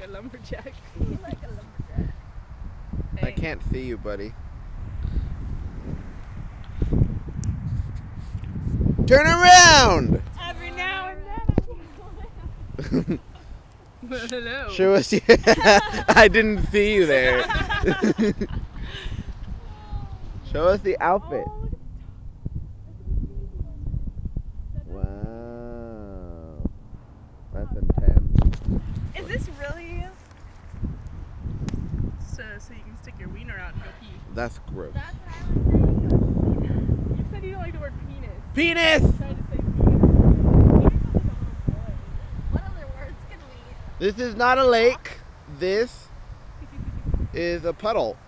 lumberjack. You like a lumberjack. I can't see you, buddy. Turn around! Every now and then. Hello. Show us. I didn't see you there. Show us the outfit. Wow. That's intense. Is this really so you can stick your wiener out and go pee? That's gross. That's what I was saying. You said you don't like the word penis. Penis! I'm trying to say penis. What other words can we? This is not a lake. This is a puddle.